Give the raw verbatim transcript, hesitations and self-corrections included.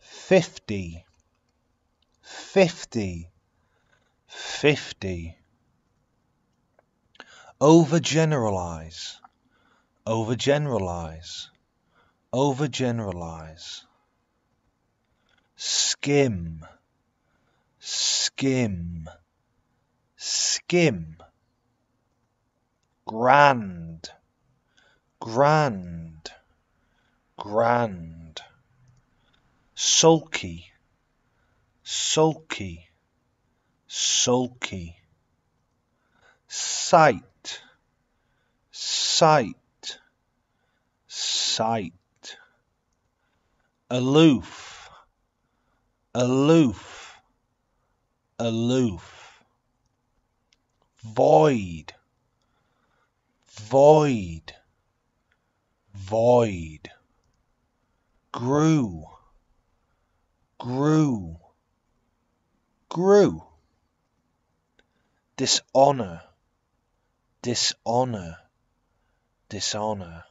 fifty, fifty, fifty. Overgeneralize, overgeneralize, overgeneralize. Skim, skim, skim. Grand, grand, grand. Sulky, sulky, sulky. Sight, sight, sight. Aloof, aloof, aloof. Void, void, void. Grew, grew, grew. Dishonor, dishonor, dishonor.